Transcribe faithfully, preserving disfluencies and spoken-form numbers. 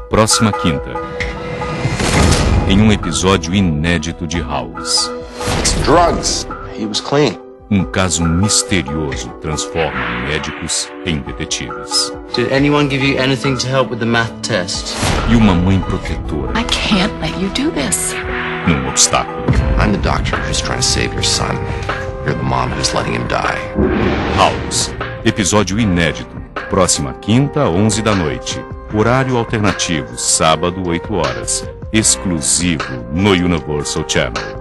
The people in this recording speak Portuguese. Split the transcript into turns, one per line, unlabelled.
próxima quinta, em um episódio inédito de House.
It's drugs. He was clean.
Um caso misterioso transforma médicos em detetives.
Did anyone give you anything to help with the math test?
E uma mãe protetora
I can't let you do this.
num obstáculo.
I'm the doctor who's trying to save your son. You're the mom who's letting him die.
House, episódio inédito, próxima quinta, onze da noite. Horário alternativo, sábado, oito horas. Exclusivo no Universal Channel.